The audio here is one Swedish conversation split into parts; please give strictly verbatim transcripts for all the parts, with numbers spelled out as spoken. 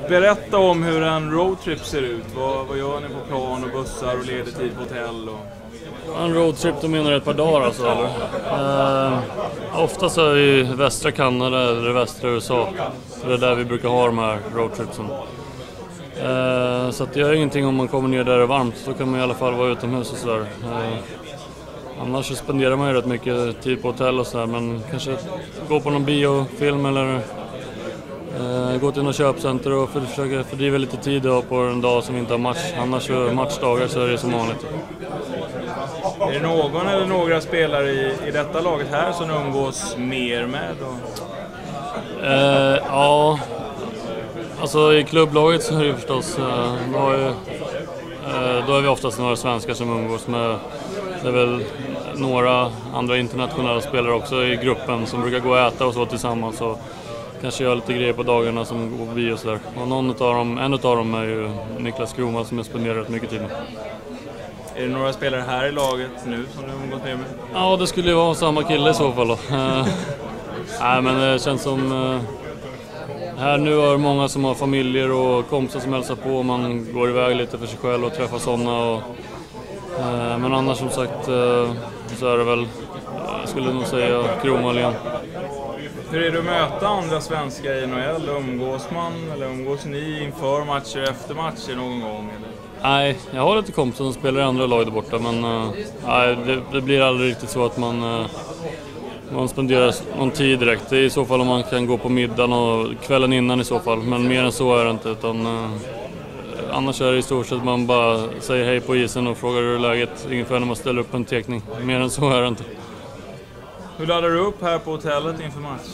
Berätta om hur en roadtrip ser ut. Vad, vad gör ni på plan och bussar och leder tid på hotell? Och... En roadtrip, då menar du ett par dagar alltså, eller? Eh, oftast är vi i västra Kanada eller västra U S A. Det är där vi brukar ha de här roadtripsen. Eh, så att det gör ingenting om man kommer ner där det är varmt. Då kan man i alla fall vara utomhus och sådär. Eh, annars så spenderar man ju rätt mycket tid på hotell och sådär. Men kanske gå på någon biofilm eller eh, gå till något köpcenter och för, försöka fördriva lite tid då på en dag som inte har match. Annars så matchdagar så är det som vanligt. Är det någon eller några spelare i, i detta laget här som umgås mer med? Och... Eh, ja, alltså i klubblaget så är det förstås, eh, då, har ju, eh, då är vi oftast några svenskar som umgås med. Det är väl några andra internationella spelare också i gruppen som brukar gå och äta och så tillsammans och kanske göra lite grejer på dagarna som går på bio och sådär. Och någon utav dem, en av dem är ju Niklas Kroma som jag spenderar rätt mycket tid med. Är det några spelare här i laget nu som du har umgått med? Ja, det skulle ju vara samma kille i så fall då. Nej, men det känns som... Uh, här nu är det många som har familjer och kompisar som hälsar på. Man går iväg lite för sig själv och träffar sådana. Och, uh, men annars som sagt uh, så är det väl, uh, jag skulle nog säga, Kromalien. Hur är det att möta andra svenskar i N H L? Umgås man eller umgås ni inför matcher och efter matcher någon gång? Eller? Nej, jag har lite kompisar som spelar i andra lag där borta, men uh, nej, det, det blir aldrig riktigt så att man, uh, man spenderar någon tid direkt. Det är i så fall om man kan gå på middagen och kvällen innan i så fall, men mer än så är det inte. Utan, uh, annars är det i stort sett att man bara säger hej på isen och frågar hur läget, ungefär när man ställer upp en tekning. Mer än så är det inte. Hur laddar du upp här på hotellet inför match?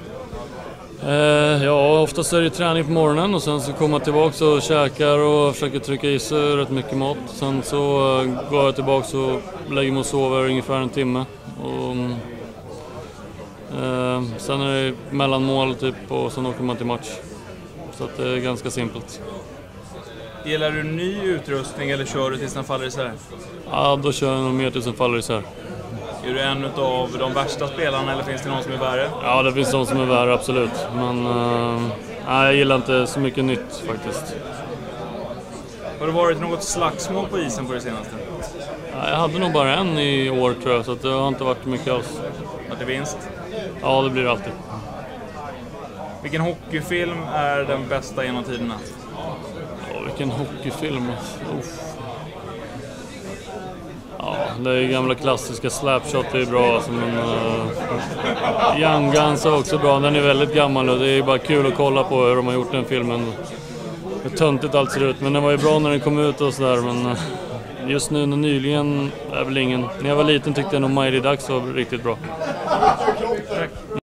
Eh, ja, oftast är det träning på morgonen och sen så kommer jag tillbaka och käkar och försöker trycka i sig rätt mycket mat. Sen så uh, går jag tillbaka och lägger mig och sover ungefär en timme. Och, eh, sen är det mellanmål typ och sen åker man till match. Så att det är ganska simpelt. Gillar du ny utrustning eller kör du tills den faller isär? Ja, då kör jag nog mer tills den faller isär. Är du en av de värsta spelarna eller finns det någon som är värre? Ja, det finns de som är värre, absolut. Men uh, nej, jag gillar inte så mycket nytt faktiskt. Har det varit något slagsmål på isen på det senaste? Ja, jag hade nog bara en i år tror jag, så att det har inte varit mycket alls. Att det vinst? Ja, det blir det alltid. Vilken hockeyfilm är den bästa genom tiderna? Ja, vilken hockeyfilm. Uff. Ja, det är gamla klassiska Slapshot, det är bra alltså, men uh, Young Guns är också bra, den är väldigt gammal och det är bara kul att kolla på hur de har gjort den filmen. Hur töntigt allt ser ut, men den var ju bra när den kom ut och sådär, men uh, just nu nyligen är väl ingen. När jag var liten tyckte jag nog Mighty Ducks var riktigt bra. Tack.